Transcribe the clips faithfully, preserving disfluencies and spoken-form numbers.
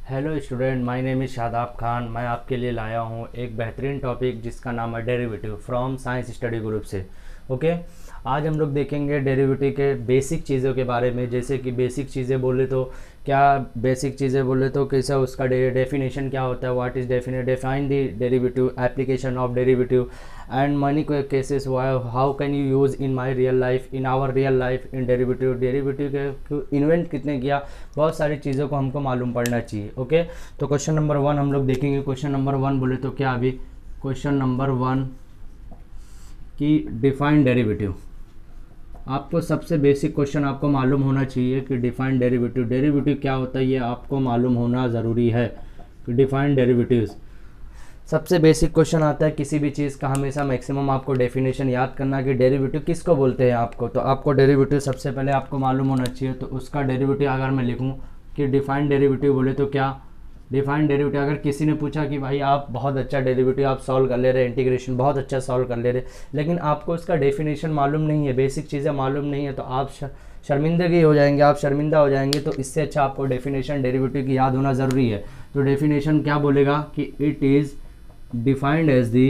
Hello student, my name is Shadab Khan. मैं आपके लिए लाया हूँ एक बेहतरीन टॉपिक जिसका नाम है derivative from science study group से। ओके, आज हम लोग देखेंगे डेरिवेटिव के बेसिक चीज़ों के बारे में। जैसे कि बेसिक चीज़ें बोले तो क्या, बेसिक चीज़ें बोले तो कैसा उसका डेफिनेशन क्या होता है, what is definite define the derivative, application of derivative and money cases, how can you use in my real life, in our real life in derivative, derivative के इन्वेंट कितने किया, बहुत सारी चीज़ों को हमको मालूम पड़ना चाहिए। ओके, तो क्वेश्चन नंबर वन हम लोग देखेंगे। क्वेश्चन नंबर वन बोले तो क्या, अभी क्वेश्चन नंबर वन की डिफाइन डेरिवेटिव। आपको सबसे बेसिक क्वेश्चन आपको मालूम होना चाहिए कि डिफाइन डेरिवेटिव, डेरिवेटिव क्या होता है ये आपको मालूम होना ज़रूरी है कि डिफाइन डेरिवेटिव्स। सबसे बेसिक क्वेश्चन आता है किसी भी चीज़ का, हमेशा मैक्सिमम आपको डेफिनेशन याद करना कि डेरिवेटिव किसको बोलते हैं आपको। तो आपको डेरिवेटिव सबसे पहले आपको मालूम होना चाहिए। तो उसका डेरिवेटिव अगर मैं लिखूं कि डिफाइंड डेरिवेटिव बोले तो क्या, डिफाइंड डेरिवेटिव अगर किसी ने पूछा कि भाई आप बहुत अच्छा डेरिवेटिव आप सॉल्व कर ले रहे, इंटीग्रेशन बहुत अच्छा सॉल्व कर ले रहे, लेकिन आपको उसका डेफिनेशन मालूम नहीं है, बेसिक चीज़ें मालूम नहीं है, तो आप शर्मिंदगी हो जाएंगे, आप शर्मिंदा हो जाएंगे। तो इससे अच्छा आपको डेफिनेशन डेरिवेटिव की याद होना ज़रूरी है। तो डेफिनेशन क्या बोलेगा कि it is defined as the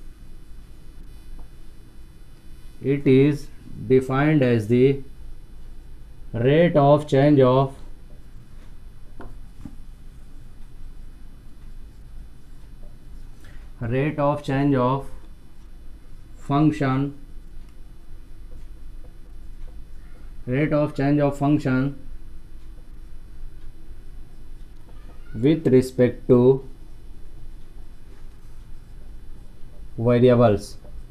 it is defined as the rate of change of rate of change of function rate of change of function with respect to variables,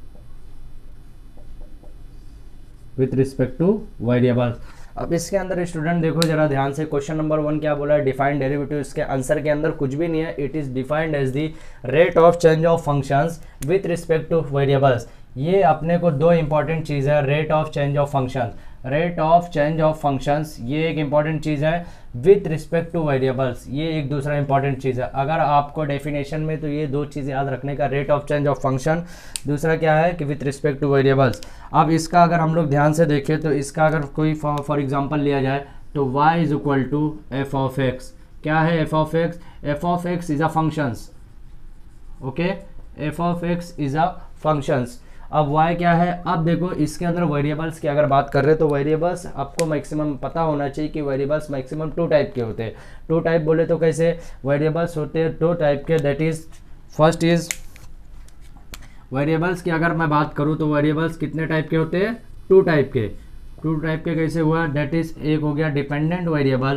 with respect to variables. अब इसके अंदर student देखो जरा ध्यान से, question number one क्या बोला है, डिफाइंड डेरिवेटिव। इसके आंसर के अंदर कुछ भी नहीं है, it is defined as the rate of change of functions with respect to variables. ये अपने को दो इंपॉर्टेंट चीज़ है, rate of change of function, rate of change of functions ये एक इंपॉर्टेंट चीज़ है, विथ रिस्पेक्ट टू वेरिएबल्स ये एक दूसरा इंपॉर्टेंट चीज़ है। अगर आपको डेफिनेशन में तो ये दो चीज़ें याद रखने का, rate of change of function, दूसरा क्या है कि विथ रिस्पेक्ट टू वेरिएबल्स। अब इसका अगर हम लोग ध्यान से देखें तो इसका अगर कोई फॉर एग्जांपल लिया जाए तो y is equal to f of x. क्या है f of x? F of x is a functions. Okay, f of x is a functions. अब y क्या है? अब देखो इसके अंदर वेरिएबल्स की अगर बात कर रहे हैं तो वेरिएबल्स आपको मैक्सिमम पता होना चाहिए कि वेरिएबल्स मैक्सिमम टू टाइप के होते हैं। टू टाइप बोले तो कैसे वेरिएबल्स होते हैं? टू टाइप के, that is first is variables की अगर मैं बात करूं तो वेरिएबल्स कितने टाइप के होते हैं? टू टाइप के। टू टाइप के कैसे हुआ? दैट इज एक हो गया dependent variable,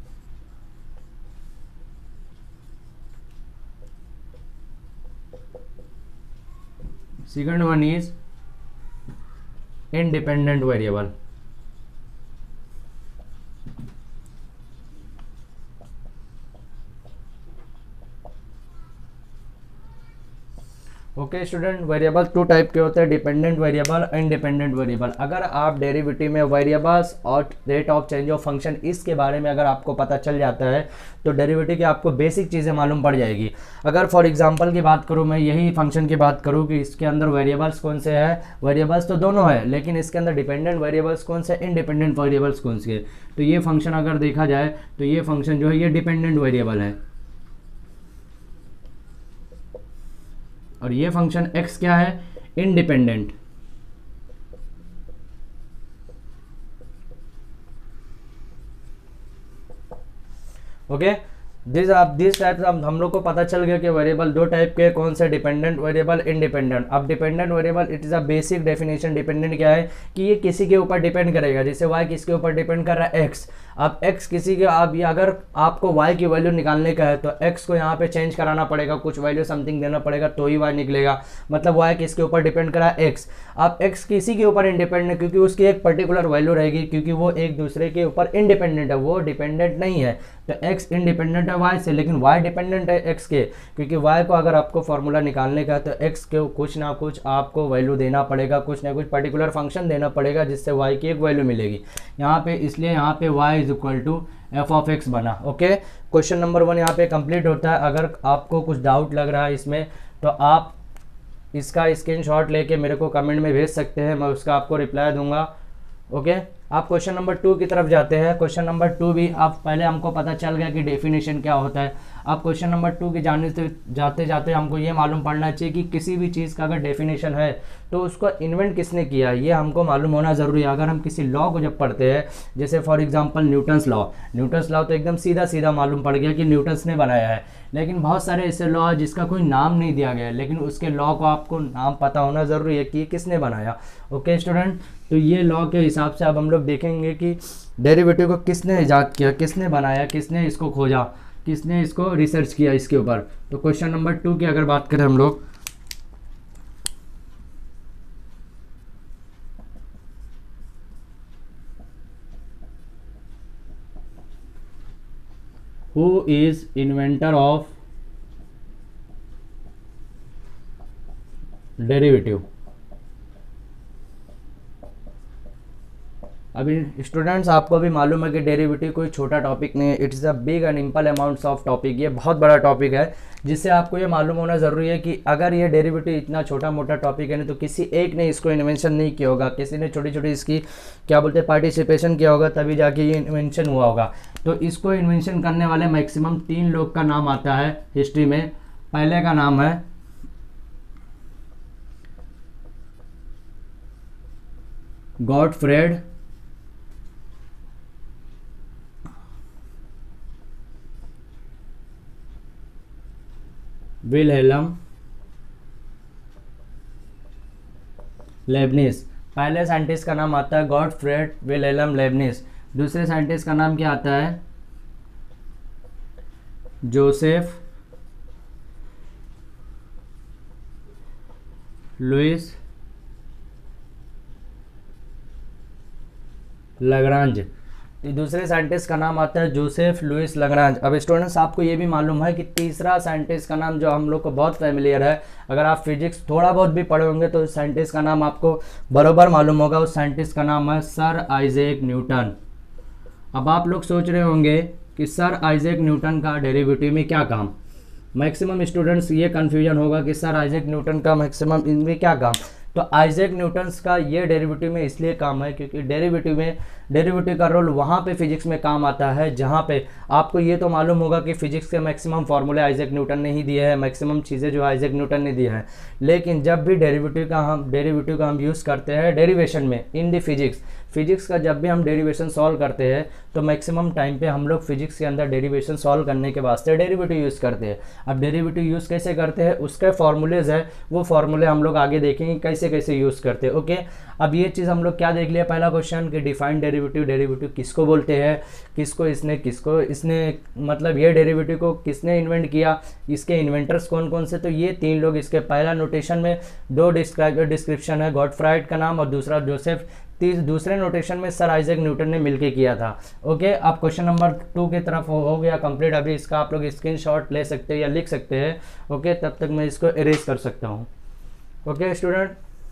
second one is independent variable. Okay student, variable two type के होते हैं, डिपेंडेंट वेरिएबल, इंडिपेंडेंट वेरिएबल। अगर आप डेरिवेटिव में वेरिएबल्स और rate of change of function इसके बारे में अगर आपको पता चल जाता है तो डेरिवेटिव की आपको बेसिक चीज़ें मालूम पड़ जाएगी। अगर फॉर एग्जांपल की बात करूँ, मैं यही फंक्शन की बात करूँ कि इसके अंदर वेरिएबल्स कौन से हैं, वेरिएबल्स तो दोनों है, लेकिन इसके अंदर डिपेंडेंट वेरिएबल्स कौन से, इंडिपेंडेंट वेरिएबल्स कौन से। तो ये फंक्शन अगर देखा जाए तो ये फंक्शन जो है ये डिपेंडेंट वेरिएबल है, और ये फंक्शन x क्या है? इंडिपेंडेंट। ओके, दिस आप दिस टाइप हम लोग को पता चल गया कि वेरिएबल दो टाइप के, कौन से? Dependent variable, independent. अब dependent variable it is a basic definition. Dependent क्या है कि ये किसी के ऊपर डिपेंड करेगा, जैसे y किसके ऊपर डिपेंड कर रहा है? x। अब x किसी के, अब ये अगर आपको y की वैल्यू निकालने का है तो x को यहाँ पे चेंज कराना पड़ेगा, कुछ वैल्यू समथिंग देना पड़ेगा तो ही y निकलेगा। मतलब y किसके ऊपर डिपेंड कर रहा है? x। अब x किसी के ऊपर इंडिपेंडेंट है क्योंकि उसकी एक पर्टिकुलर वैल्यू रहेगी, क्योंकि वो एक दूसरे के ऊपर इंडिपेंडेंट है, वो डिपेंडेंट नहीं है। तो x इंडिपेंडेंट है y से, लेकिन y डिपेंडेंट है x के, क्योंकि y को अगर आपको फॉर्मूला निकालने का है तो x के कुछ ना कुछ आपको वैल्यू देना पड़ेगा, कुछ ना कुछ पर्टिकुलर फंक्शन देना पड़ेगा जिससे y की एक वैल्यू मिलेगी यहाँ पे। इसलिए यहाँ पे y is equal to f of x बना। ओके, क्वेश्चन नंबर वन यहाँ पे कंप्लीट होता है। अगर आपको कुछ डाउट लग रहा है इसमें तो आप इसका स्क्रीनशॉट लेके मेरे को कमेंट में भेज सकते हैं, मैं उसका आपको रिप्लाई दूंगा। ओके। आप क्वेश्चन नंबर टू की तरफ जाते हैं। क्वेश्चन नंबर टू भी आप पहले हमको पता चल गया कि डेफिनेशन क्या होता है। आप क्वेश्चन नंबर टू के जाने से जाते जाते हमको ये मालूम पड़ना चाहिए कि किसी भी चीज़ का अगर डेफिनेशन है तो उसको इन्वेंट किसने किया है, ये हमको मालूम होना ज़रूरी है। अगर हम किसी लॉ को जब पढ़ते हैं, जैसे for example Newton's law, Newton's law तो एकदम सीधा सीधा मालूम पड़ गया कि न्यूटन्स ने बनाया है, लेकिन बहुत सारे ऐसे लॉ है जिसका कोई नाम नहीं दिया गया है, लेकिन उसके लॉ को आपको नाम पता होना ज़रूरी है कि ये किसने बनाया। ओके स्टूडेंट, तो ये लॉ के हिसाब से अब हम लोग देखेंगे कि डेरिवेटिव को किसने ईजाद किया, किसने बनाया, किसने इसको खोजा, किसने इसको रिसर्च किया इसके ऊपर। तो क्वेश्चन नंबर टू की अगर बात करें हम लोग, who is inventor of derivative. अभी स्टूडेंट्स आपको भी मालूम है कि डेरिवेटिव कोई छोटा टॉपिक नहीं है, it's a big and ample amounts of topic. ये बहुत बड़ा टॉपिक है जिससे आपको ये मालूम होना ज़रूरी है कि अगर ये डेरिवेटिव इतना छोटा मोटा टॉपिक है ना, तो किसी एक ने इसको इन्वेंशन नहीं किया होगा, किसी ने छोटी छोटी इसकी क्या बोलते हैं पार्टिसिपेशन किया होगा, तभी जाके ये इन्वेंशन हुआ होगा। तो इसको इन्वेंशन करने वाले मैक्सिमम तीन लोग का नाम आता है हिस्ट्री में। पहले का नाम है गॉटफ्रेड विल्हेल्म लेबनिज। पहले साइंटिस्ट का नाम आता है गॉटफ्रेड विल्हेल्म लेबनिज। दूसरे साइंटिस्ट का नाम क्या आता है, जोसेफ लुइस लग्रांज। दूसरे साइंटिस्ट का नाम आता है जोसेफ लुइस लग्रांज। अब स्टूडेंट्स आपको ये भी मालूम है कि तीसरा साइंटिस्ट का नाम जो हम लोग को बहुत फेमिलियर है, अगर आप फिजिक्स थोड़ा बहुत भी पढ़े होंगे तो उस साइंटिस्ट का नाम आपको बरोबर मालूम होगा। उस साइंटिस्ट का नाम है सर आइजैक न्यूटन। अब आप लोग सोच रहे होंगे कि सर आइजैक न्यूटन का डेरिवेटिव में क्या काम। मैक्सिमम स्टूडेंट्स ये कन्फ्यूजन होगा कि सर आइजैक न्यूटन का मैक्सिमम इनमें क्या काम। तो आइजैक न्यूटन्स का ये डेरिवेटिव में इसलिए काम है क्योंकि डेरिवेटिव में डेरिवेटिव का रोल वहाँ पे फिजिक्स में काम आता है जहाँ पे आपको ये तो मालूम होगा कि फिजिक्स के मैक्सिमम फार्मूले आइजैक न्यूटन ने ही दिए हैं, मैक्सिमम चीज़ें जो आइजैक न्यूटन ने दिए हैं। लेकिन जब भी डेरिवेटिव का हम डेरिवेटिव का हम यूज़ करते हैं डेरिवेशन में इन दी फिजिक्स, फिजिक्स का जब भी हम डेरिवेशन सॉल्व करते हैं तो मैक्सिमम टाइम पे हम लोग फिजिक्स के अंदर डेरिवेशन सॉल्व करने के वास्ते डेरिवेटिव यूज़ करते हैं। अब डेरिवेटिव यूज़ कैसे करते हैं, उसके फॉर्मूलेज है, वो फॉर्मूले हम लोग आगे देखेंगे कैसे कैसे यूज़ करते हैं। ओके, अब ये चीज़ हम लोग क्या देख लिया, पहला क्वेश्चन कि डिफाइंड डेरिवेटिव, डेरिवेटिव किसको बोलते हैं, किसको इसने किसको इसने मतलब ये डेरिवेटिव को किसने इन्वेंट किया, इसके इन्वेंटर्स कौन कौन से। तो ये तीन लोग, इसके पहला नोटेशन में दो डिस्क्राइब डिस्क्रिप्शन है, गॉटफ्राइड का नाम और दूसरा जोसेफ, तीस दूसरे नोटेशन में सर आइजैक न्यूटन ने मिलके किया था। ओके, आप क्वेश्चन नंबर टू की तरफ हो, हो गया कंप्लीट। अभी इसका आप लोग स्क्रीनशॉट ले सकते हैं या लिख सकते हैं। ओके, तब तक मैं इसको इरेज कर सकता हूँ। Okay student,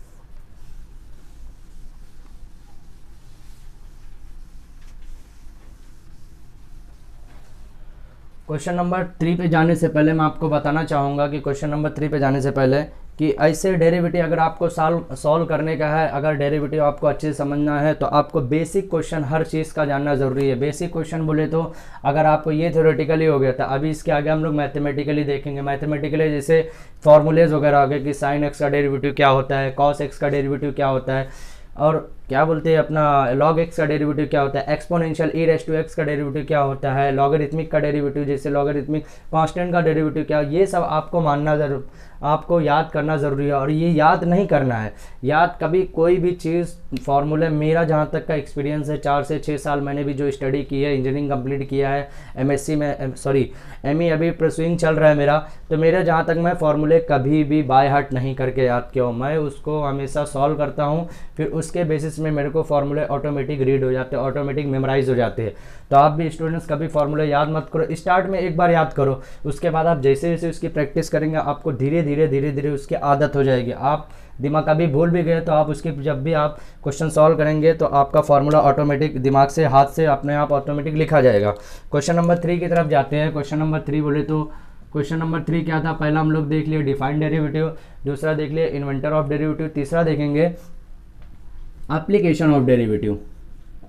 question number three पे जाने से पहले मैं आपको बताना चाहूँगा कि क्वेश्चन नंबर थ्री पे जाने से पहले कि ऐसे डेरिवेटिव अगर आपको सॉल्व सॉल्व करने का है, अगर डेरिवेटिव आपको अच्छे से समझना है तो आपको बेसिक क्वेश्चन हर चीज़ का जानना ज़रूरी है। बेसिक क्वेश्चन बोले तो अगर आपको ये थ्योरेटिकली हो गया था, अभी इसके आगे हम लोग मैथमेटिकली देखेंगे। मैथमेटिकली जैसे फॉर्मूलेज वगैरह हो गए कि साइन एक्स का डेरिवेटिव क्या होता है, कॉस एक्स का डेरिवेटिव क्या होता है, और क्या बोलते हैं अपना लॉग एक्स का डेरिवेटिव क्या होता है, exponential e raise to x का डेरिवेटिव क्या होता है, लॉगरिथमिक का डेरिवेटिव जैसे लॉगरिथमिक कांस्टेंट का डेरिवेटिव क्या, ये सब आपको मानना जरूर आपको याद करना ज़रूरी है। और ये याद नहीं करना है, याद कभी कोई भी चीज़ फॉर्मूले, मेरा जहाँ तक का एक्सपीरियंस है चार से छः साल मैंने भी जो स्टडी की है, इंजीनियरिंग कंप्लीट किया है, एमएससी में सॉरी एमई अभी परसुइंग चल रहा है मेरा, तो मेरे जहाँ तक मैं फॉर्मूले कभी भी बाय हार्ट नहीं करके याद किया हूँ, मैं उसको हमेशा सॉल्व करता हूँ, फिर उसके बेसिस में मेरे को फॉर्मूले ऑटोमेटिक रीड हो जाते हैं, ऑटोमेटिक मेमोराइज हो जाते हैं। तो आप भी स्टूडेंट्स कभी फॉर्मूले याद मत करो, स्टार्ट में एक बार याद करो, उसके बाद आप जैसे जैसे उसकी प्रैक्टिस करेंगे आपको धीरे धीरे धीरे धीरे उसकी आदत हो जाएगी। आप दिमाग कभी भूल भी गए तो आप उसके जब भी आप क्वेश्चन सॉल्व करेंगे तो आपका फॉर्मूला ऑटोमेटिक दिमाग से हाथ से अपने आप ऑटोमेटिक लिखा जाएगा। क्वेश्चन नंबर थ्री की तरफ जाते हैं। क्वेश्चन नंबर थ्री बोले तो क्वेश्चन नंबर थ्री क्या था, पहला हम लोग देख लिए डिफाइंड डेरिवेटिव, दूसरा देख लिए इन्वेंटर ऑफ डेरिवेटिव, तीसरा देखेंगे application of derivative.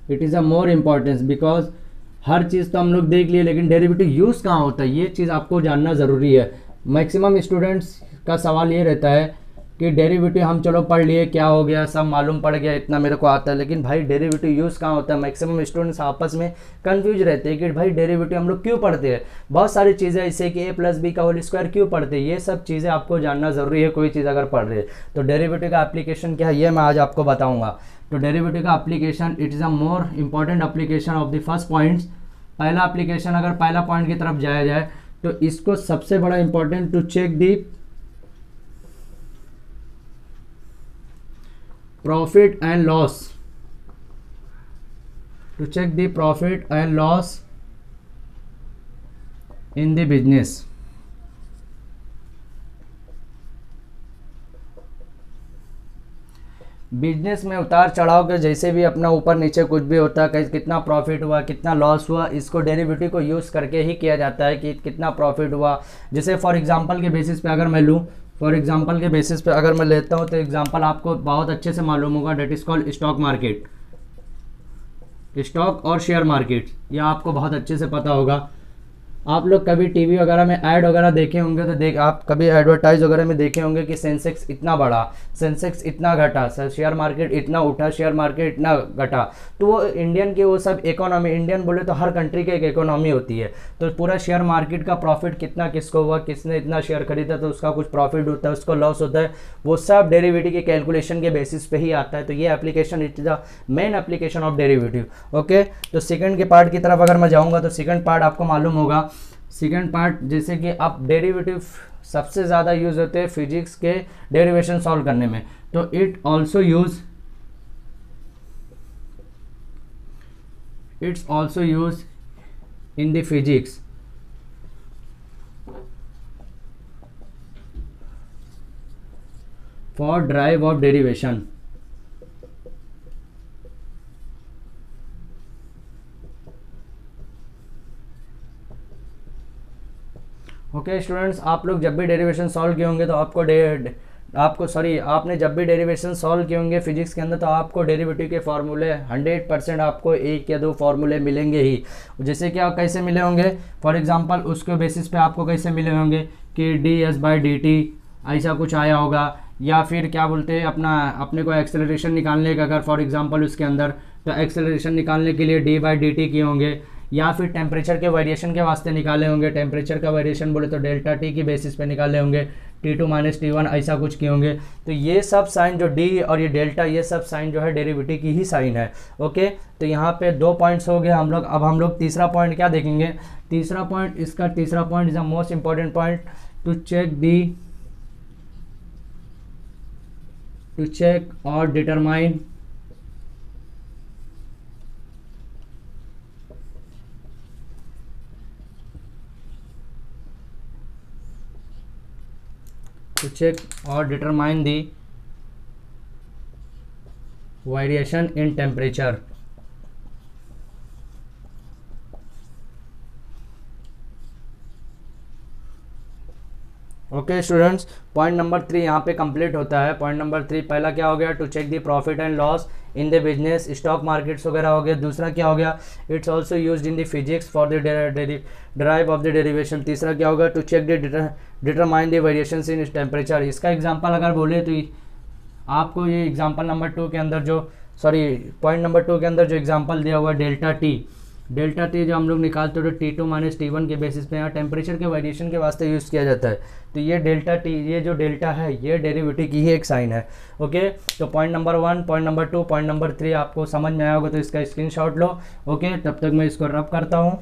It is a more importance, because हर चीज़ तो हम लोग देख लिए, लेकिन डेरिवेटिव यूज़ कहाँ होता है ये चीज़ आपको जानना ज़रूरी है। मैक्सिमम स्टूडेंट्स का सवाल ये रहता है कि डेरिवेटिव हम चलो पढ़ लिए, क्या हो गया, सब मालूम पड़ गया, इतना मेरे को आता है, लेकिन भाई डेरिवेटिव यूज़ कहाँ होता है। मैक्सिमम स्टूडेंट्स आपस में कंफ्यूज रहते हैं कि भाई डेरिवेटिव हम लोग क्यों पढ़ते हैं। बहुत सारी चीज़ें ऐसे कि ए प्लस बी का होल स्क्वायर क्यों पढ़ते हैं, ये सब चीज़ें आपको जानना ज़रूरी है कोई चीज़ अगर पढ़ रहे हैं। तो डेरिवेटिव का एप्लीकेशन क्या है ये मैं आज आपको बताऊँगा। तो डेरिवेटिव का application, it is a more important application of the first points. पहला एप्लीकेशन, अगर पहला पॉइंट की तरफ जाया जाए तो इसको सबसे बड़ा important to check the profit and loss, to check the profit and loss in the business. Business में उतार चढ़ाव के जैसे भी अपना ऊपर नीचे कुछ भी होता है, कितना प्रॉफिट हुआ कितना लॉस हुआ, इसको डेरिवेटिव को यूज़ करके ही किया जाता है कि कितना प्रॉफिट हुआ। जैसे फॉर एग्जांपल के बेसिस पे अगर मैं लूँ, फॉर एग्जांपल के बेसिस पे अगर मैं लेता हूँ तो एग्जांपल आपको बहुत अच्छे से मालूम होगा, that is called stock market. Stock और शेयर मार्केट यह आपको बहुत अच्छे से पता होगा। आप लोग कभी टीवी वगैरह में ऐड वगैरह देखे होंगे तो देख आप कभी एडवर्टाइज वगैरह में देखे होंगे कि सेंसेक्स इतना बढ़ा, सेंसेक्स इतना घटा, शेयर मार्केट इतना उठा, शेयर मार्केट इतना घटा। तो वो इंडियन की वो सब इकोनॉमी, इंडियन बोले तो हर कंट्री की एक इकोनॉमी होती है। तो पूरा शेयर मार्केट का प्रॉफिट कितना किसको हुआ, किसने इतना शेयर खरीदा तो उसका कुछ प्रॉफिट होता है, उसको लॉस होता है, वो सब डेरिवेटिव के कैलकुलेशन के बेसिस पे ही आता है। तो ये application it is the main application of derivative. Okay, तो सेकंड के पार्ट की तरफ अगर मैं जाऊँगा तो सेकंड पार्ट आपको मालूम होगा। सेकेंड पार्ट जैसे कि आप डेरिवेटिव सबसे ज़्यादा यूज़ होते हैं फिजिक्स के डेरिवेशन सॉल्व करने में। तो it also use it's also use in the physics for drive of derivation. Okay students, आप लोग जब भी डेरिवेशन सॉल्व किए होंगे तो आपको डे आपको सॉरी आपने जब भी डेरिवेशन सॉल्व किए होंगे फिजिक्स के अंदर तो आपको डेरिवेटिव के फार्मूले हंड्रेड परसेंट आपको एक या दो फार्मूले मिलेंगे ही। जैसे कि आप कैसे मिले होंगे, फॉर एग्जांपल उसके बेसिस पे आपको कैसे मिले होंगे कि d s by d t ऐसा कुछ आया होगा, या फिर क्या बोलते हैं अपना अपने को एक्सेलरेशन निकालने का अगर फॉर एग्जांपल उसके अंदर, तो एक्सेलरेशन निकालने के लिए डी बाई डी टी किए होंगे, या फिर टेम्परेचर के वेरिएशन के वास्ते निकाले होंगे। टेम्परेचर का वेरिएशन बोले तो डेल्टा टी की बेसिस पे निकाले होंगे, t two minus t one ऐसा कुछ किए होंगे। तो ये सब साइन जो डी और ये डेल्टा, ये सब साइन जो है डेरिवेटिव की ही साइन है। ओके, तो यहाँ पे दो पॉइंट्स हो गए हम लोग। अब हम लोग तीसरा पॉइंट क्या देखेंगे, तीसरा पॉइंट, इसका तीसरा point is the most important point to check the to check और determine to check or determine the variation in temperature। Okay students, point number three यहाँ पे कंप्लीट होता है। पॉइंट नंबर थ्री पहला क्या हो गया, to check the profit and loss in the business, stock markets वगैरह हो गया। दूसरा क्या हो गया, it's also used in the physics for the drive of the derivation. तीसरा क्या होगा, to check the determine the variations in temperature. इसका एग्जांपल अगर बोले तो आपको ये एग्जांपल नंबर टू के अंदर जो सॉरी पॉइंट नंबर टू के अंदर जो एग्जांपल दिया हुआ है डेल्टा टी, डेल्टा टी जो हम लोग निकालते हो t two minus t one के बेसिस पे यहाँ टेम्परेचर के वेरिएशन के वास्ते यूज़ किया जाता है। तो ये डेल्टा टी, ये जो डेल्टा है ये डेरिवेटिव की ही एक साइन है। ओके, तो point number one, point number two, point number three आपको समझ में आया होगा तो इसका स्क्रीनशॉट लो। ओके, तब तक मैं इसको रब करता हूँ।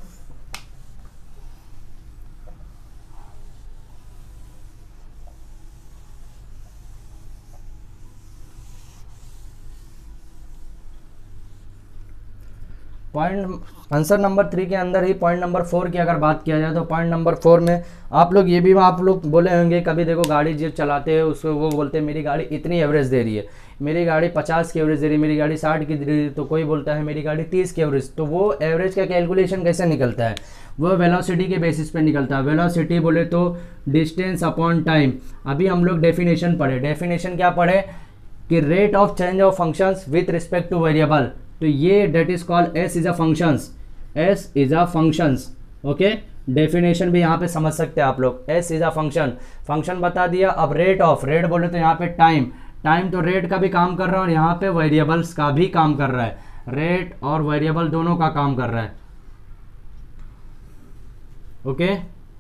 पॉइंट आंसर नंबर थ्री के अंदर ही पॉइंट नंबर फोर की अगर बात किया जाए तो पॉइंट नंबर फोर में आप लोग ये भी आप लोग बोले होंगे कभी, देखो गाड़ी जब चलाते हैं उसको वो बोलते हैं मेरी गाड़ी इतनी एवरेज दे रही है, मेरी गाड़ी पचास की एवरेज दे रही है, मेरी गाड़ी साठ की दे रही है, तो कोई बोलता है मेरी गाड़ी तीस की एवरेज। तो वो एवरेज का कैलकुलेशन कैसे निकलता है, वो वेलोसिटी के बेसिस पे निकलता है। वेलोसिटी बोले तो डिस्टेंस अपॉन टाइम। अभी हम लोग डेफिनेशन पढ़े, डेफिनेशन क्या पढ़े कि rate of change of functions with respect to variable, तो ये that is called s is a functions, s is a functions. Okay, definition भी यहाँ पे समझ सकते हैं आप लोग, s is a function, function बता दिया। अब रेट ऑफ, रेट बोले तो यहाँ पे टाइम, टाइम तो रेट का भी काम कर रहा है और यहाँ पे वेरिएबल्स का भी काम कर रहा है, रेट और वेरिएबल दोनों का काम कर रहा है। ओके,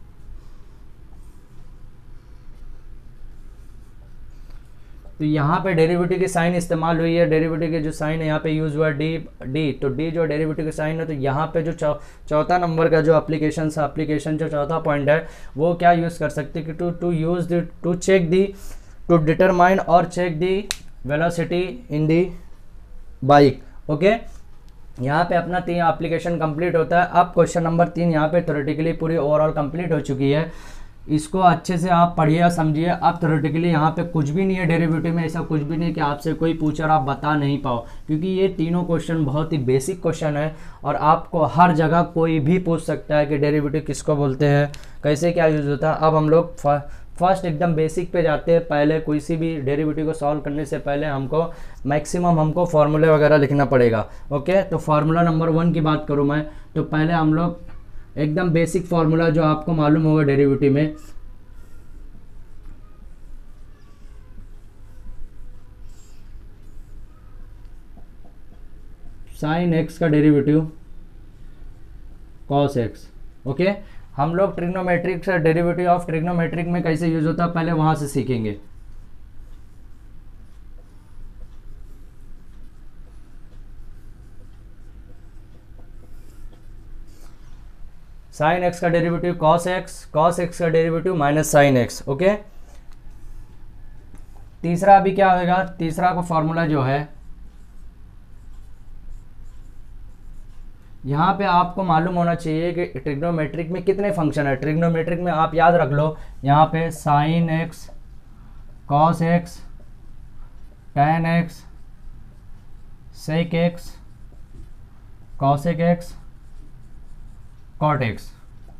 तो यहाँ पे डेरिवेटिव की साइन इस्तेमाल हुई है, डेरिवेटिव के जो साइन है यहाँ पे यूज हुआ डी, डी तो डी जो डेरिवेटिव की साइन है, तो यहाँ पे जो चौ, चौथा नंबर का जो एप्लीकेशन एप्लीकेशन जो चौथा पॉइंट है वो क्या यूज़ कर सकते हैं कि to to use the to check the to determine और check the velocity in the bike. Okay, यहाँ पे अपना तीन एप्लीकेशन कंप्लीट होता है। अब क्वेश्चन नंबर तीन यहाँ पे थ्योरेटिकली पूरी ओवरऑल कंप्लीट हो चुकी है, इसको अच्छे से आप पढ़िए समझिए। अब थ्योरेटिकली यहाँ पे कुछ भी नहीं है डेरिवेटिव में, ऐसा कुछ भी नहीं कि आपसे कोई पूछे और आप बता नहीं पाओ, क्योंकि ये तीनों क्वेश्चन बहुत ही बेसिक क्वेश्चन है और आपको हर जगह कोई भी पूछ सकता है कि डेरिवेटिव किसको बोलते हैं, कैसे क्या यूज़ होता है। अब हम लोग फर्स्ट एकदम बेसिक पे जाते हैं। पहले कोई सी भी डेरिवेटिव को सॉल्व करने से पहले हमको मैक्सिमम हमको फार्मूले वगैरह लिखना पड़ेगा। ओके, तो फार्मूला नंबर वन की बात करूँ मैं, तो पहले हम लोग एकदम बेसिक फार्मूला जो आपको मालूम होगा डेरिवेटिव में, साइन एक्स का डेरिवेटिव कॉस एक्स। ओके, हम लोग ट्रिग्नोमेट्रिक से डेरिवेटिव ऑफ ट्रिग्नोमेट्रिक में कैसे यूज होता है पहले वहां से सीखेंगे। साइन एक्स का derivative cos x, cos x का derivative minus sine x. Okay, तीसरा अभी क्या होगा, तीसरा का फॉर्मूला जो है यहाँ पे आपको मालूम होना चाहिए कि ट्रिग्नोमेट्रिक में कितने फंक्शन है। ट्रिग्नोमेट्रिक में आप याद रख लो, यहाँ पे sine x, cos x, tan x, sec x, cosec x, cot x,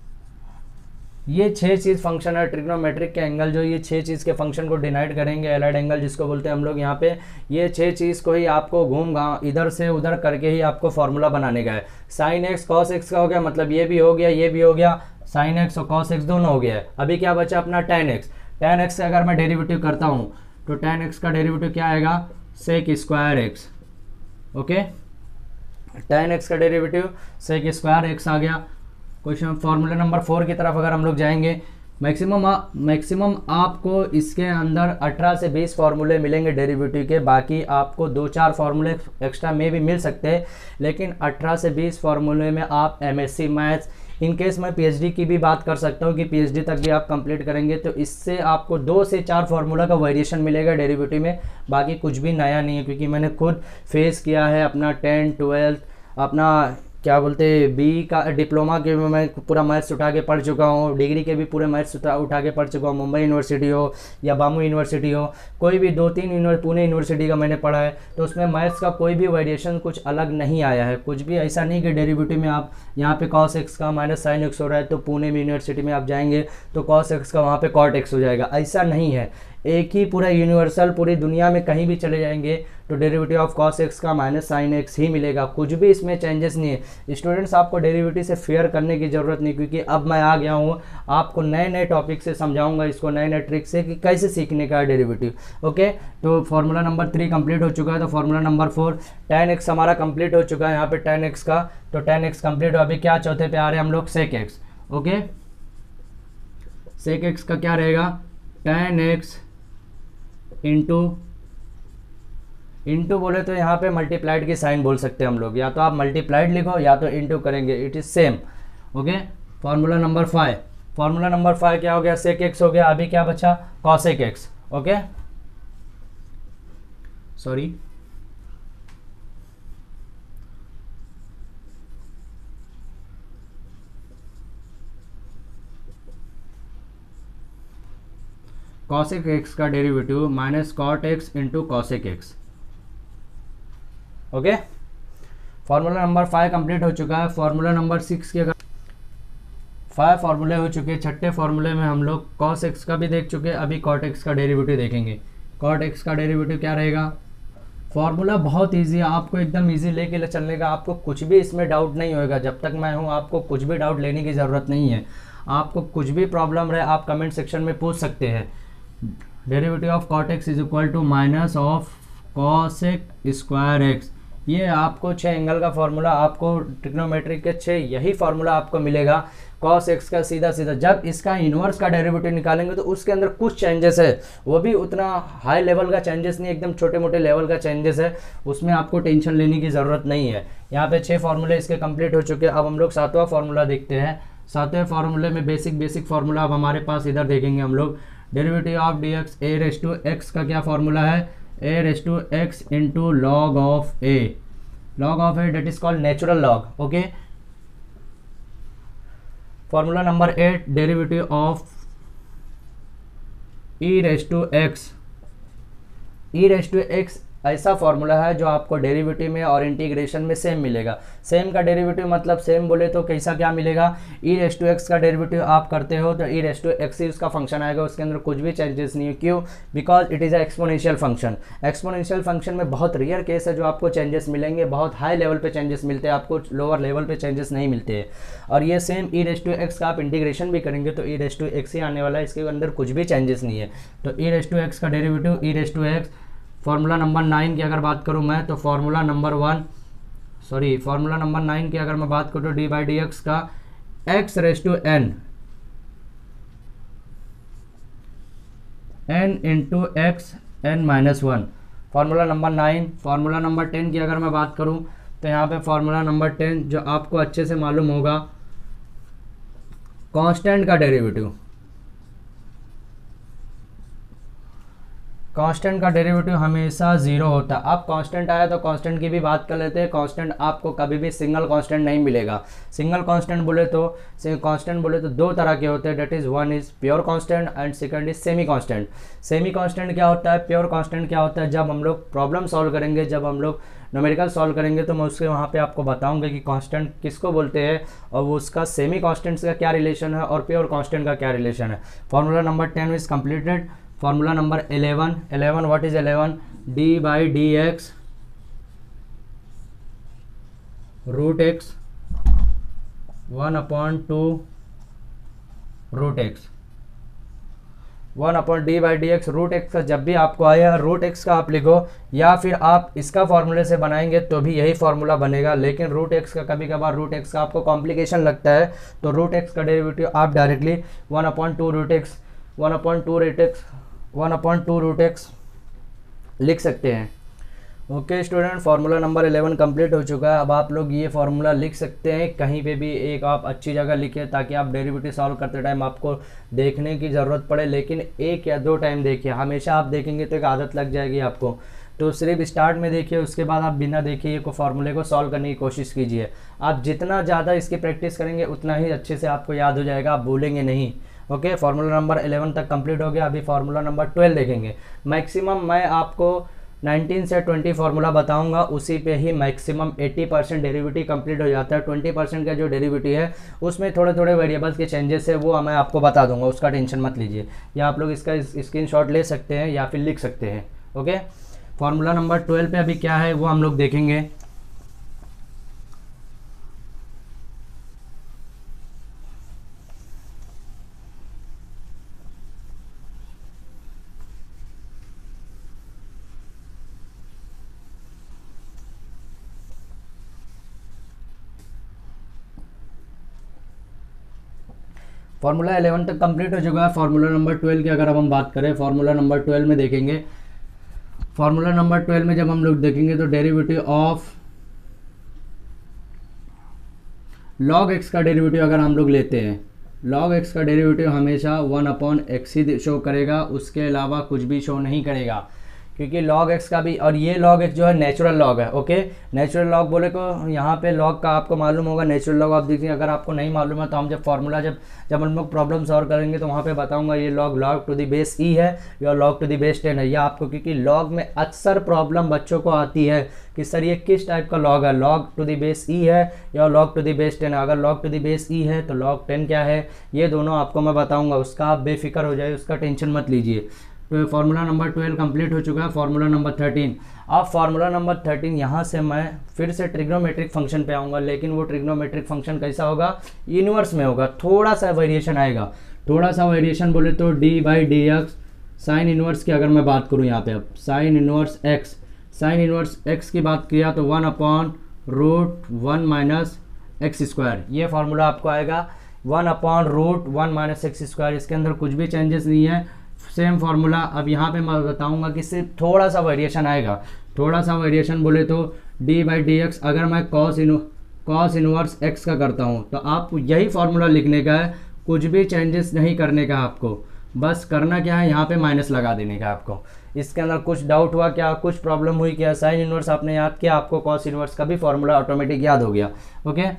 ये छह चीज़ फंक्शन है ट्रिग्नोमेट्रिक के एंगल जो ये छह चीज़ के फंक्शन को डिनाइड करेंगे, एलाइड एंगल जिसको बोलते हैं हम लोग। यहाँ पे ये छह चीज़ को ही आपको घूम घाम इधर से उधर करके ही आपको फॉर्मूला बनाने का है। साइन एक्स कॉस एक्स का हो गया, मतलब ये भी हो गया, ये भी हो गया, साइन एक्स और कॉस एक्स दोनों हो गया है। अभी क्या बचा अपना टैन एक्स। टैन एक्स से अगर मैं डेरिवेटिव करता हूँ तो टैन एक्स का डेरिवेटिव क्या आएगा, sec square x. Okay, tan x का डेरिवेटिव सेक स्क्वायर एक्स आ गया। क्वेश्चन फॉर्मूला नंबर फोर की तरफ अगर हम लोग जाएंगे, मैक्सिमम मैक्सिमम आपको इसके अंदर अठारह से बीस फार्मूले मिलेंगे डेरिवेटिव के, बाकी आपको दो चार फार्मूले एक्स्ट्रा में भी मिल सकते हैं, लेकिन अठारह से बीस फार्मूले में आप एमएससी मैथ्स, इन केस मैं पीएचडी की भी बात कर सकता हूँ कि पीएचडी तक भी आप कंप्लीट करेंगे तो इससे आपको दो से चार फार्मूला का वेरिएशन मिलेगा डेरिवेटिव में, बाकी कुछ भी नया नहीं है। क्योंकि मैंने खुद फेस किया है अपना टेंथ ट्वेल्थ, अपना क्या बोलते हैं बी का डिप्लोमा के में मैं पूरा मैथ्स उठा के पढ़ चुका हूँ, डिग्री के भी पूरे मैथ्स उठा उठा के पढ़ चुका हूँ। मुंबई यूनिवर्सिटी हो या बामू यूनिवर्सिटी हो, कोई भी दो तीन यूनिवर्सिटी, पुणे यूनिवर्सिटी का मैंने पढ़ा है, तो उसमें मैथ्स का कोई भी वेरिएशन कुछ अलग नहीं आया है। कुछ भी ऐसा नहीं कि डेरिवेटिव में आप यहाँ पे कॉस एक्स का माइनस साइन एक्स हो रहा है तो पुणे यूनिवर्सिटी में आप जाएंगे तो कॉस एक्स का वहाँ पे कॉट एक्स हो जाएगा, ऐसा नहीं है। एक ही पूरा यूनिवर्सल पूरी दुनिया में कहीं भी चले जाएंगे तो डेरिवेटिव ऑफ कॉस एक्स का माइनस साइन एक्स ही मिलेगा, कुछ भी इसमें चेंजेस नहीं है। स्टूडेंट्स आपको डेरिवेटिव से फेयर करने की ज़रूरत नहीं, क्योंकि अब मैं आ गया हूँ आपको नए नए टॉपिक से समझाऊंगा इसको, नए नए ट्रिक से कि कैसे सीखने का है डेरिवेटिव। ओके, तो फार्मूला नंबर थ्री कंप्लीट हो चुका है, तो formula number four tan x हमारा कंप्लीट हो चुका है यहाँ पे टेन एक्स का, तो टेन एक्स कंप्लीट हो। अभी क्या चौथे पे आ रहे हैं हम लोग, sec x. Okay, sec x का क्या रहेगा, टेन एक्स इंटू इंटू बोले तो यहाँ पे मल्टीप्लाइड की साइन बोल सकते हैं हम लोग, या तो आप मल्टीप्लाइड लिखो या तो इंटू करेंगे, it is same. Okay, formula number five, formula number five क्या हो गया, सेक एक्स हो गया। अभी क्या बचा, cosec x. Okay, sorry cosec x का derivative minus cot x into cosec x. Okay, formula number five complete हो चुका है। फार्मूला नंबर सिक्स के अगर फाइव फार्मूले हो चुके हैं, छठे फार्मूले में हम लोग कॉस एक्स का भी देख चुके हैं, अभी कॉट एक्स का डेरिवेटिव देखेंगे। कॉट एक्स का डेरिवेटिव क्या रहेगा, फॉर्मूला बहुत इजी है, आपको एकदम इजी लेके चलने का, आपको कुछ भी इसमें डाउट नहीं होएगा। जब तक मैं हूँ आपको कुछ भी डाउट लेने की ज़रूरत नहीं है। आपको कुछ भी प्रॉब्लम रहे आप कमेंट सेक्शन में पूछ सकते हैं। Derivative of cot x is equal to minus of cosec square x, ये आपको छः एंगल का फॉर्मूला, आपको ट्रिग्नोमेट्री के छः यही फार्मूला आपको मिलेगा। कॉस एक्स का सीधा सीधा, जब इसका इन्वर्स का डेरिवेटिव निकालेंगे तो उसके अंदर कुछ चेंजेस है, वो भी उतना हाई लेवल का चेंजेस नहीं, एकदम छोटे मोटे लेवल का चेंजेस है, उसमें आपको टेंशन लेने की ज़रूरत नहीं है। यहाँ पे छः फार्मूले इसके कंप्लीट हो चुके हैं। अब हम लोग सातवां फार्मूला देखते हैं। सातवें फार्मूले में बेसिक बेसिक फार्मूला अब हमारे पास इधर देखेंगे हम लोग। Derivative of d x a raise to x का क्या फार्मूला है, a raise to x into log of a, log of a that is called natural log. Okay, formula number eight, derivative of e raise to x, e raise to x ऐसा formula है जो आपको derivative में और integration में same मिलेगा। Same का derivative मतलब सेम बोले तो कैसा क्या मिलेगा, ई रेस टू एक्स का डेरिवेटिव आप करते हो तो ई रेस टू एक्स ही उसका फंक्शन आएगा, उसके अंदर कुछ भी चेंजेस नहीं है। क्यों? Because it is a exponential function. Exponential function में बहुत रेयर केस है जो आपको चेंजेस मिलेंगे, बहुत हाई लेवल पे चेंजेस मिलते हैं, आपको लोअर लेवल पे चेंजेस नहीं मिलते हैं। और ये same e raise to x का आप इंटीग्रेशन भी करेंगे तो ई रेस टू एक्स ही आने वाला है, इसके अंदर कुछ भी चेंजेस नहीं है। तो ई रेस टू एक्स का derivative e raise to x. Formula number nine की अगर बात करूं मैं तो formula number one sorry formula number nine की अगर मैं बात करूं तो डी बाई डी एक्स का x raise to n n into x n minus one, formula number nine. Formula number ten की अगर मैं बात करूं तो यहाँ पे फार्मूला नंबर टेन जो आपको अच्छे से मालूम होगा, कांस्टेंट का डेरिवेटिव, कांस्टेंट का डेरिवेटिव हमेशा जीरो होता है। अब कांस्टेंट आया तो कांस्टेंट की भी बात कर लेते हैं। कांस्टेंट आपको कभी भी सिंगल कांस्टेंट नहीं मिलेगा। सिंगल कांस्टेंट बोले तो कांस्टेंट बोले तो दो तरह के होते हैं, that is one is pure constant and second is semi constant. Semi constant क्या होता है, प्योर कांस्टेंट क्या होता है, जब हम लोग प्रॉब्लम सॉल्व करेंगे, जब हम लोग न्यूमेरिकल सॉल्व करेंगे तो मैं उसके वहाँ पे आपको बताऊंगा कि कांस्टेंट किसको बोलते हैं और वो उसका सेमी कांस्टेंट का क्या रिलेशन है और प्योर कांस्टेंट का क्या रिलेशन है। Formula number ten is completed. Formula number eleven, eleven what is eleven, d by d x root x one upon two root x, one upon d by d x root x का जब भी आपको आया root x का आप लिखो, या फिर आप इसका फॉर्मूले से बनाएंगे तो भी यही फॉर्मूला बनेगा। लेकिन रूट एक्स का कभी कभार रूट एक्स का आपको कॉम्प्लिकेशन लगता है तो रूट एक्स का डेरिवेटिव आप directly one upon two root x one upon two root x one upon two root x लिख सकते हैं। Okay student, formula number eleven complete हो चुका है। अब आप लोग ये फार्मूला लिख सकते हैं कहीं पे भी, एक आप अच्छी जगह लिखें ताकि आप डेरिवेटिव सॉल्व करते टाइम आपको देखने की ज़रूरत पड़े, लेकिन एक या दो टाइम देखिए। हमेशा आप देखेंगे तो एक आदत लग जाएगी आपको, तो सिर्फ स्टार्ट में देखिए, उसके बाद आप बिना देखे ये को फार्मूले को सॉल्व करने की कोशिश कीजिए। आप जितना ज़्यादा इसकी प्रैक्टिस करेंगे उतना ही अच्छे से आपको याद हो जाएगा, आप भूलेंगे नहीं। ओके, फार्मूला नंबर इलेवन तक कंप्लीट हो गया। अभी फार्मूला नंबर ट्वेल्व देखेंगे। मैक्सिमम मैं आपको नाइनटीन से ट्वेंटी फार्मूला बताऊंगा, उसी पे ही maximum eighty percent derivative complete हो जाता है। ट्वेंटी परसेंट का जो डेरिवेटिव है उसमें थोड़े थोड़े वेरिएबल्स के चेंजेस है, वो मैं आपको बता दूंगा, उसका टेंशन मत लीजिए। या आप लोग इसका स्क्रीनशॉट ले सकते हैं या फिर लिख सकते हैं। ओके, फार्मूला नंबर ट्वेल्व पे अभी क्या है वो हम लोग देखेंगे। फार्मूला इलेवन तक कंप्लीट हो चुका है। फार्मूला नंबर ट्वेल्व की अगर अब हम बात करें, फार्मूला नंबर ट्वेल्व में देखेंगे। फार्मूला नंबर ट्वेल्व में जब हम लोग देखेंगे तो डेरिवेटिव ऑफ लॉग एक्स का डेरिवेटिव अगर हम लोग लेते हैं, लॉग एक्स का डेरिवेटिव हमेशा वन अपॉन एक्स ही शो करेगा, उसके अलावा कुछ भी शो नहीं करेगा, क्योंकि log x का भी, और ये log x जो है नेचुरल लॉग है। ओके, नेचुरल लॉग बोले को यहाँ पे log का आपको मालूम होगा, नेचुरल लॉग आप देखिए। अगर आपको नहीं मालूम है तो हम जब फार्मूला जब जब हम लोग प्रॉब्लम सॉल्व करेंगे तो वहाँ पे बताऊंगा ये log log to the base e है या log to the base ten है। या आपको, क्योंकि log में अक्सर प्रॉब्लम बच्चों को आती है कि सर ये किस टाइप का log है, log to the base e है या log to the base ten है। अगर log to the base e है तो log टेन क्या है, ये दोनों आपको मैं बताऊँगा, उसका आप बेफिक्र हो जाए, उसका टेंशन मत लीजिए। तो फार्मूला नंबर ट्वेल्व कंप्लीट हो चुका है। फार्मूला नंबर थर्टीन, अब फार्मूला नंबर थर्टीन यहाँ से मैं फिर से ट्रिग्नोमेट्रिक फंक्शन पे आऊँगा, लेकिन वो ट्रिग्नोमेट्रिक फंक्शन कैसा होगा, इनवर्स में होगा, थोड़ा सा वेरिएशन आएगा। थोड़ा सा वेरिएशन बोले तो d by d x sine inverse की अगर मैं बात करूँ यहाँ पे, अब sine inverse x, sine inverse x की बात किया तो one upon root one minus x square, ये फार्मूला आपको आएगा one upon root one minus x square. इसके अंदर कुछ भी चेंजेस नहीं है, सेम फार्मूला। अब यहाँ पे मैं बताऊंगा कि सिर्फ थोड़ा सा वेरिएशन आएगा। थोड़ा सा वेरिएशन बोले तो डी बाई डी एक्स अगर मैं कॉस इन कॉस इनवर्स एक्स का करता हूँ तो आपको यही फार्मूला लिखने का है, कुछ भी चेंजेस नहीं करने का आपको, बस करना क्या है यहाँ पे माइनस लगा देने का आपको। इसके अंदर कुछ डाउट हुआ क्या, कुछ प्रॉब्लम हुई क्या, साइन इनवर्स आपने याद किया, आपको कॉस इनवर्स का भी फार्मूला ऑटोमेटिक याद हो गया। ओके,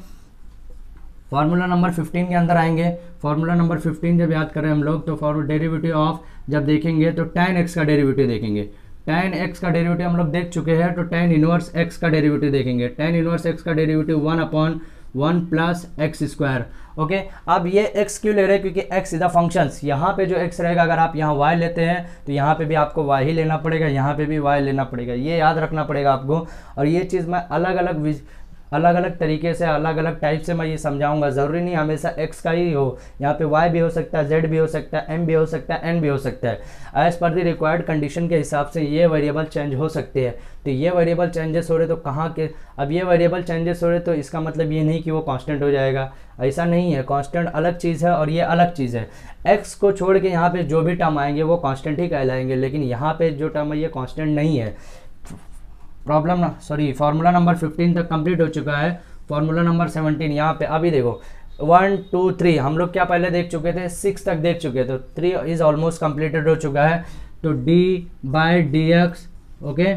फार्मूला नंबर फिफ्टीन के अंदर आएंगे। फार्मूला नंबर फिफ्टीन जब याद करें हम लोग तो फॉर डेरिवेटिव ऑफ जब देखेंगे तो tan x का डेरिवेटिव देखेंगे। tan x का डेरिवेटिव हम लोग देख चुके हैं, तो tan इनवर्स x का डेरिवेटिव देखेंगे। tan इनवर्स x का derivative one upon one plus x square. Okay, अब ये x क्यों ले रहे हैं, क्योंकि x इज द फंक्शंस। यहाँ पे जो x रहेगा, अगर आप यहाँ y लेते हैं तो यहाँ पे भी आपको y ही लेना पड़ेगा, यहाँ पे भी y लेना पड़ेगा, ये याद रखना पड़ेगा आपको। और ये चीज़ मैं अलग अलग अलग अलग तरीके से अलग अलग टाइप से मैं ये समझाऊंगा, ज़रूरी नहीं हमेशा x का ही हो, यहाँ पे y भी हो सकता है, z भी हो सकता है, m भी हो सकता है, n भी हो सकता है। As per the required condition के हिसाब से ये वेरिएबल चेंज हो सकते हैं। तो ये वेरिएबल चेंजेस हो रहे तो कहाँ के, अब ये वेरिएबल चेंजेस हो रहे तो इसका मतलब ये नहीं कि वो कांस्टेंट हो जाएगा, ऐसा नहीं है। कांस्टेंट अलग चीज़ है और ये अलग चीज़ है। x को छोड़ के यहाँ पे जो भी टर्म आएंगे वो कांस्टेंट ही कहलाएंगे, लेकिन यहाँ पे जो टर्म है ये कांस्टेंट नहीं है। प्रॉब्लम ना सॉरी फार्मूला नंबर फिफ्टीन तक कंप्लीट हो चुका है। फार्मूला नंबर सेवनटीन यहाँ पे अभी देखो वन टू थ्री हम लोग क्या पहले देख चुके थे, सिक्स तक देख चुके थे, तो थ्री इज ऑलमोस्ट कंप्लीटेड हो चुका है। तो d by d x okay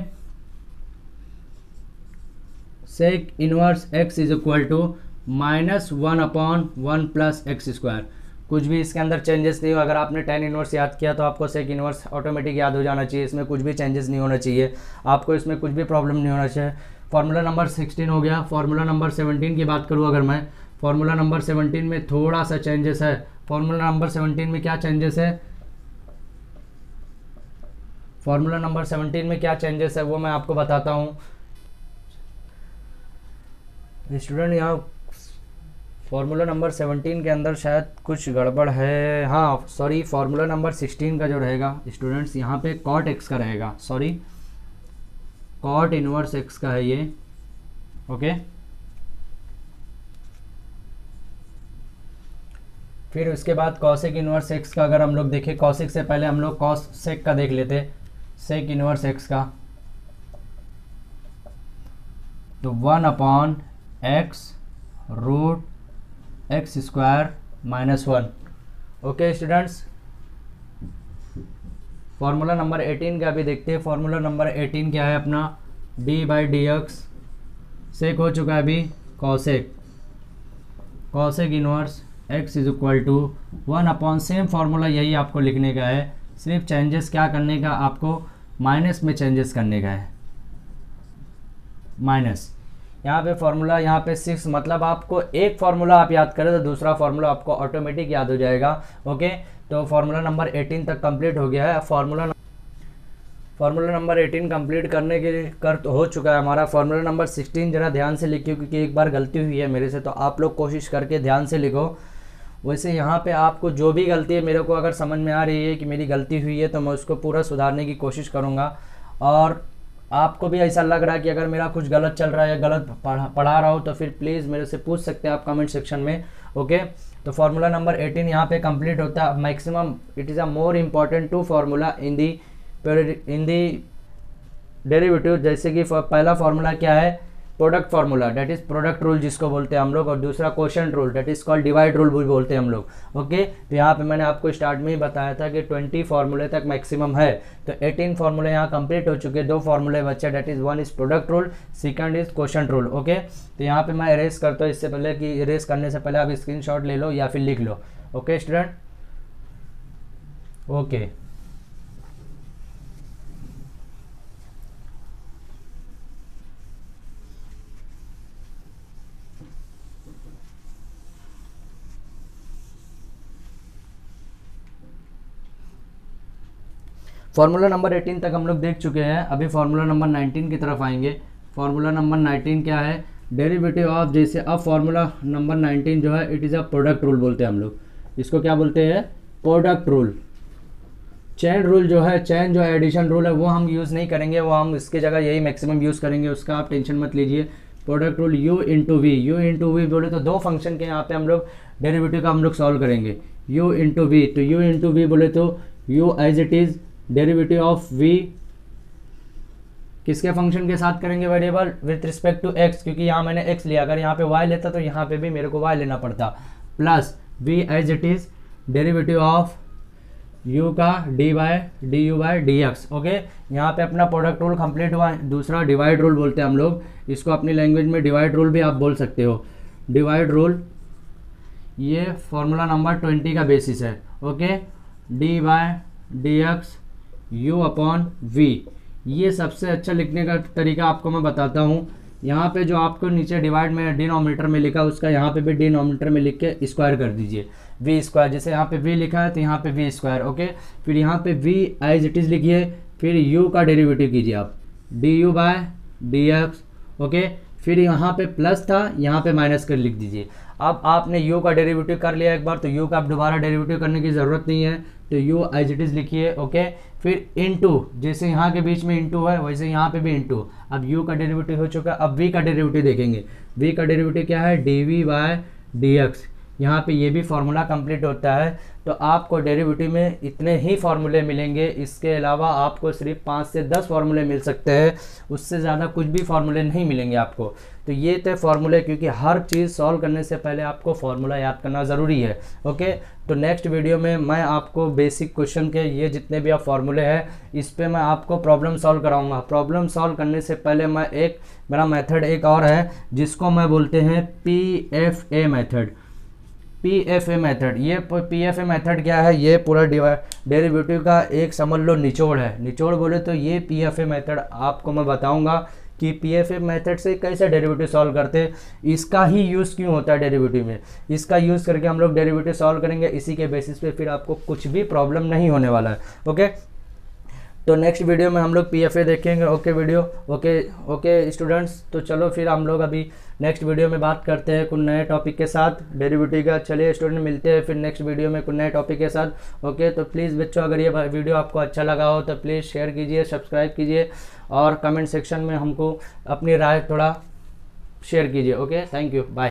sec inverse x is equal to minus one upon one plus x square. कुछ भी इसके अंदर चेंजेस नहीं हो। अगर आपने टेन इनवर्स याद किया तो आपको सेक इनवर्स ऑटोमेटिक याद हो जाना चाहिए, इसमें कुछ भी चेंजेस नहीं होना चाहिए, आपको इसमें कुछ भी प्रॉब्लम नहीं होना चाहिए। फार्मूला नंबर सिक्सटीन हो गया। फार्मूला नंबर सेवनटीन की बात करूँ अगर मैं, फार्मूला नंबर सेवनटीन में थोड़ा सा चेंजेस है। फार्मूला नंबर सेवनटीन में क्या चेंजेस है, फार्मूला नंबर सेवनटीन में क्या चेंजेस है वो मैं आपको बताता हूँ। स्टूडेंट यहाँ फार्मूला नंबर सेवनटीन के अंदर शायद कुछ गड़बड़ है, हाँ सॉरी फार्मूला नंबर सिक्सटीन का जो रहेगा स्टूडेंट्स यहाँ पे कॉट एक्स का रहेगा, सॉरी कॉट इनवर्स एक्स का है ये। ओके, फिर उसके बाद कॉसेक इनवर्स एक्स का अगर हम लोग देखें, कॉसेक से पहले हम लोग कॉसेक का देख लेते, सेक इनवर्स एक्स का, तो one upon x root x square minus one. Okay students, formula number eighteen का भी देखते हैं। फार्मूला नंबर एटीन क्या है अपना, d by d x sec हो चुका है अभी cosec, cosec inverse x is equal to one upon, same formula यही आपको लिखने का है, सिर्फ चेंजेस क्या करने का, आपको माइनस में चेंजेस करने का है, माइनस। यहाँ पे फार्मूला यहाँ पे सिक्स, मतलब आपको एक फार्मूला आप याद करें तो दूसरा फार्मूला आपको ऑटोमेटिक याद हो जाएगा। ओके, तो फार्मूला नंबर एटीन तक कंप्लीट हो गया है। Formula formula number eighteen complete करने के कर तो हो चुका है हमारा। फार्मूला नंबर सिक्सटीन जरा ध्यान से लिखिए, क्योंकि एक बार गलती हुई है मेरे से, तो आप लोग कोशिश करके ध्यान से लिखो। वैसे यहाँ पे आपको जो भी गलती है, मेरे को अगर समझ में आ रही है कि मेरी गलती हुई है तो मैं उसको पूरा सुधारने की कोशिश करूँगा। और आपको भी ऐसा लग रहा है कि अगर मेरा कुछ गलत चल रहा है या गलत पढ़ा पढ़ा रहा हो तो फिर प्लीज़ मेरे से पूछ सकते हैं आप कमेंट सेक्शन में। ओके, तो फार्मूला नंबर एटीन यहाँ पे कंप्लीट होता है। Maximum it is a more important to formula in the in the derivative. जैसे कि पहला फार्मूला क्या है, product formula, that is product rule जिसको बोलते हैं हम लोग, और दूसरा quotient rule, that is called divide rule भी बोलते हैं हम लोग। ओके, तो यहाँ पे मैंने आपको स्टार्ट में ही बताया था कि ट्वेंटी फार्मूले तक मैक्सिमम है, तो एटीन फार्मूले यहाँ कंप्लीट हो चुके, दो फार्मूले बचे, that is one is product rule, second is quotient rule. Okay, तो यहाँ पे मैं इरेज करता हूँ, इससे पहले कि इरेज करने से पहले आप स्क्रीनशॉट ले लो या फिर लिख लो। Okay student, okay formula number eighteen तक हम लोग देख चुके हैं, अभी फार्मूला नंबर नाइनटीन की तरफ आएंगे। फार्मूला नंबर नाइनटीन क्या है, डेरिवेटिव ऑफ, जैसे अब फार्मूला नंबर नाइनटीन जो है it is a product rule बोलते हैं हम लोग, इसको क्या बोलते हैं, प्रोडक्ट रूल। चैन रूल जो है, चैन जो है एडिशन रूल है वो हम यूज़ नहीं करेंगे, वो हम इसके जगह यही मैक्सिमम यूज़ करेंगे, उसका आप टेंशन मत लीजिए। Product rule u into v, u into v बोले तो दो फंक्शन के यहाँ पे हम लोग डेरिवेटिव का हम लोग सॉल्व करेंगे, u इंटू वी। तो u इंटू वी बोले तो u as it is derivative of v किसके फंक्शन के साथ करेंगे, variable with respect to x, क्योंकि यहाँ मैंने x लिया, अगर यहाँ पे y लेता तो यहाँ पे भी मेरे को y लेना पड़ता, plus v as it is derivative of u का d by d u by d x. Okay, यहाँ पे अपना प्रोडक्ट रूल कंप्लीट हुआ। दूसरा डिवाइड रूल बोलते हैं हम लोग इसको, अपनी लैंग्वेज में डिवाइड रूल भी आप बोल सकते हो। डिवाइड रूल ये फॉर्मूला नंबर ट्वेंटी का बेसिस है। Okay, d by d x u upon v, ये सबसे अच्छा लिखने का तरीका आपको मैं बताता हूँ। यहाँ पे जो आपको नीचे डिवाइड में डिनोमिनेटर में लिखा उसका यहाँ पे भी डिनोमिनेटर में लिख के स्क्वायर कर दीजिए, वी स्क्वायर। जैसे यहाँ पे वी लिखा है तो यहाँ पे वी स्क्वायर। ओके, फिर यहाँ पे वी एज इट इज़ लिखिए, फिर यू का डेरिवेटिव कीजिए आप, d u by d x. Okay, फिर यहाँ पे प्लस था, यहाँ पे माइनस कर लिख दीजिए। अब आपने u का डेरिवेटिव कर लिया एक बार, तो u का अब दोबारा डेरिवेटिव करने की ज़रूरत नहीं है, तो u एज इट इज़ लिखिए। ओके, फिर इनटू, जैसे यहाँ के बीच में इनटू है वैसे यहाँ पे भी इनटू। अब u का डेरिवेटिव हो चुका है, अब v का डेरिवेटिव देखेंगे। v का डेरिवेटिव क्या है, d v by d x. यहाँ पे ये भी फार्मूला कंप्लीट होता है। तो आपको डेरिवेटिव में इतने ही फार्मूले मिलेंगे, इसके अलावा आपको सिर्फ पाँच से दस फार्मूले मिल सकते हैं, उससे ज़्यादा कुछ भी फार्मूले नहीं मिलेंगे आपको। तो ये थे फार्मूले, क्योंकि हर चीज़ सॉल्व करने से पहले आपको फार्मूला याद करना ज़रूरी है। ओके, तो नेक्स्ट वीडियो में मैं आपको बेसिक क्वेश्चन के ये जितने भी आप फार्मूले हैं इस पर मैं आपको प्रॉब्लम सॉल्व कराऊंगा। प्रॉब्लम सॉल्व करने से पहले मैं एक मेरा मेथड एक और है जिसको मैं बोलते हैं P F A method. P F A method, ये पी एफ ए मेथड क्या है, ये पूरा डेरिवेटिव का एक समझ लो निचोड़ है। निचोड़ बोले तो ये पी एफ ए मेथड आपको मैं बताऊंगा कि पी एफ ए मेथड से कैसे डेरिवेटिव सॉल्व करते हैं, इसका ही यूज़ क्यों होता है डेरिवेटिव में, इसका यूज़ करके हम लोग डेरिवेटिव सॉल्व करेंगे। इसी के बेसिस पे फिर आपको कुछ भी प्रॉब्लम नहीं होने वाला है। ओके, तो नेक्स्ट वीडियो में हम लोग पी एफ ए देखेंगे। Okay video, okay okay students, तो चलो फिर हम लोग अभी नेक्स्ट वीडियो में बात करते हैं कुछ नए टॉपिक के साथ डेरिवेटिव का। चलिए स्टूडेंट, मिलते हैं फिर नेक्स्ट वीडियो में कुछ नए टॉपिक के साथ। ओके, तो प्लीज़ बच्चों, अगर ये वीडियो आपको अच्छा लगा हो तो प्लीज़ शेयर कीजिए, सब्सक्राइब कीजिए और कमेंट सेक्शन में हमको अपनी राय थोड़ा शेयर कीजिए। Okay, thank you, bye.